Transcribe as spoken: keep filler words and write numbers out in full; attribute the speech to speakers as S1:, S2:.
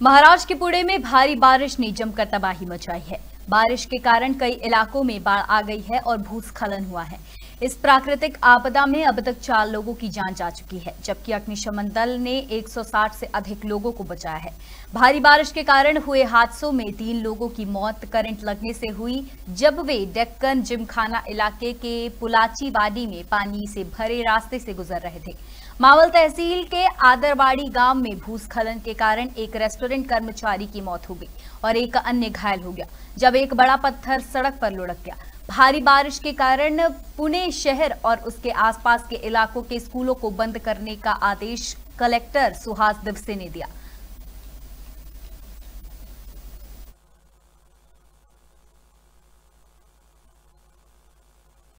S1: महाराष्ट्र के पुणे में भारी बारिश ने जमकर तबाही मचाई है। बारिश के कारण कई इलाकों में बाढ़ आ गई है और भूस्खलन हुआ है। इस प्राकृतिक आपदा में अब तक चार लोगों की जान जा चुकी है, जबकि अग्निशमन दल ने एक सौ साठ से अधिक लोगों को बचाया है। भारी बारिश के कारण हुए हादसों में तीन लोगों की मौत करंट लगने से हुई, जब वे डेक्कन जिमखाना इलाके के पुलाची वाडी में पानी से भरे रास्ते से गुजर रहे थे। मावल तहसील के आदरवाड़ी गांव में भूस्खलन के कारण एक रेस्टोरेंट कर्मचारी की मौत हो गई और एक अन्य घायल हो गया, जब एक बड़ा पत्थर सड़क पर लुढ़क गया। भारी बारिश के कारण पुणे शहर और उसके आसपास के इलाकों के स्कूलों को बंद करने का आदेश कलेक्टर सुहास दिवसे ने दिया।